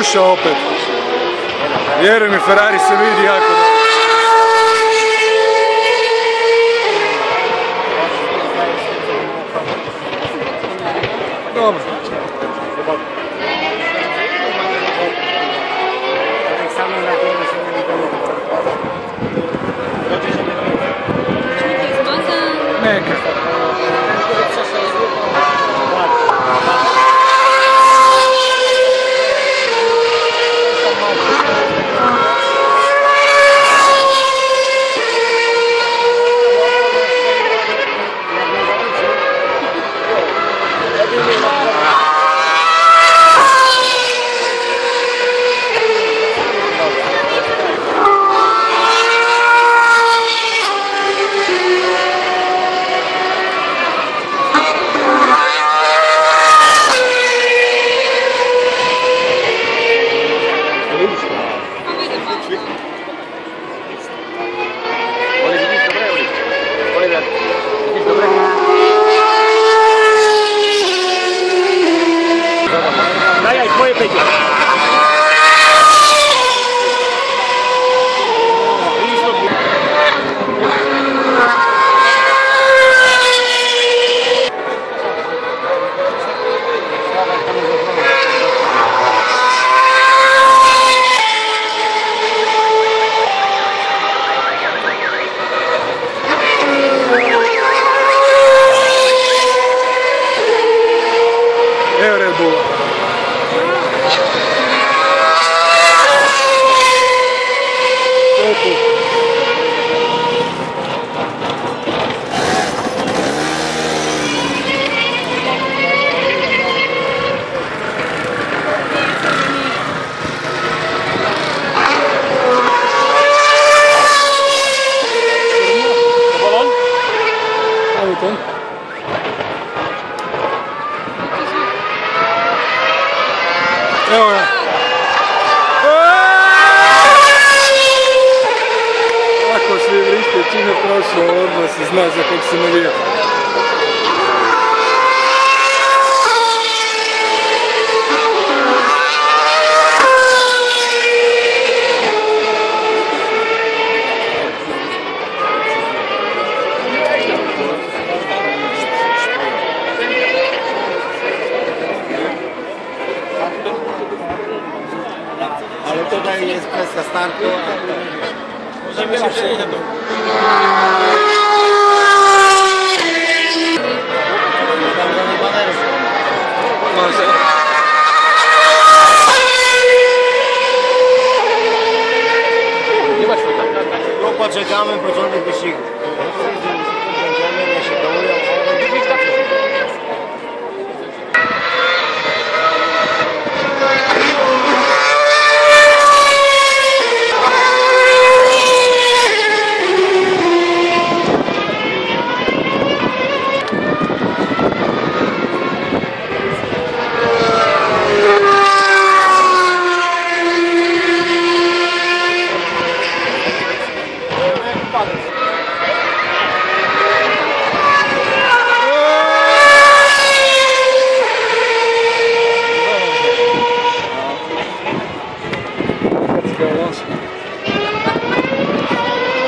ušao opet. Vjeruj mi, Ferrari se vidi jako dobro. Dobro. Neka. Evo Red Bulla. Evo ga. Ako svi vrište, čim je prošao, odmah se zna za kog se navija. Ale tutaj jest kwestia startu. Możemy się przejść na to. No poczekamy, początek wyścigu. Będziemy, nie się dołują. Padre.